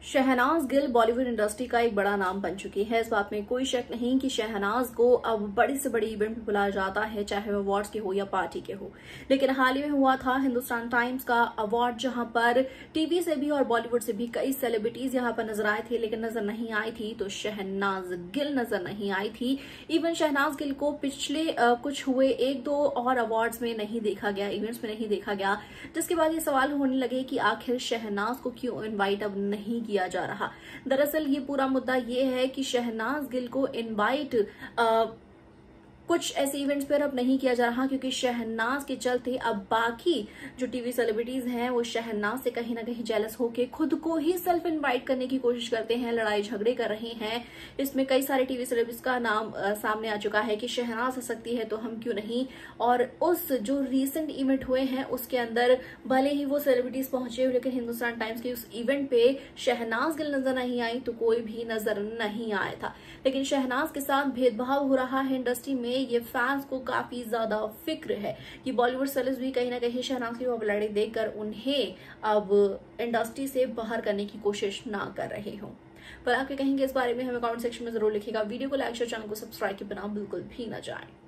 Shehnaaz Gill Bollywood industry का एक बड़ा नाम बन चुकी है। इस बात में कोई शक नहीं कि शहनाज को अब बड़ी से बड़ी इवेंट में बुलाया जाता है, चाहे वो अवार्ड्स के हो या पार्टी के हो। लेकिन हाल ही में हुआ था हिंदुस्तान टाइम्स का अवार्ड, जहां पर टीवी से भी और बॉलीवुड से भी कई सेलिब्रिटीज यहां पर नजर आए थे, लेकिन नजर नहीं आई थी तो शहनाज गिल नजर नहीं आई थी। इवन शहनाज गिल को पिछले कुछ हुए एक दो और अवार्ड्स में नहीं देखा गया, इवेंट्स में नहीं देखा गया, जिसके बाद ये सवाल होने लगे कि आखिर शहनाज को क्यों इनवाइट अब नहीं किया जा रहा। दरअसल ये पूरा मुद्दा ये है कि शहनाज गिल को इनवाइट कुछ ऐसे इवेंट्स पर अब नहीं किया जा रहा, क्योंकि शहनाज के चलते अब बाकी जो टीवी सेलिब्रिटीज हैं वो शहनाज से कहीं ना कहीं जेलस होके खुद को ही सेल्फ इनवाइट करने की कोशिश करते हैं, लड़ाई झगड़े कर रहे हैं। इसमें कई सारे टीवी सेलिब्रिटीज का नाम सामने आ चुका है कि शहनाज आ सकती है तो हम क्यों नहीं। और उस जो रीसेंट इवेंट हुए हैं उसके अंदर भले ही वो सेलिब्रिटीज पहुंचे, लेकिन हिंदुस्तान टाइम्स के उस इवेंट पे शहनाज गिल नजर नहीं आई तो कोई भी नजर नहीं आया था। लेकिन शहनाज के साथ भेदभाव हो रहा है इंडस्ट्री में, ये फैंस को काफी ज्यादा फिक्र है कि बॉलीवुड सेलेब्स भी कहीं ना कहीं शहनाज की पॉपुलैरिटी देखकर उन्हें अब इंडस्ट्री से बाहर करने की कोशिश ना कर रहे हो। पर आपके कहेंगे इस बारे में हमें कमेंट सेक्शन में जरूर लिखिएगा। वीडियो को लाइक शेयर, चैनल को सब्सक्राइब के बिना बिल्कुल भी ना जाएं।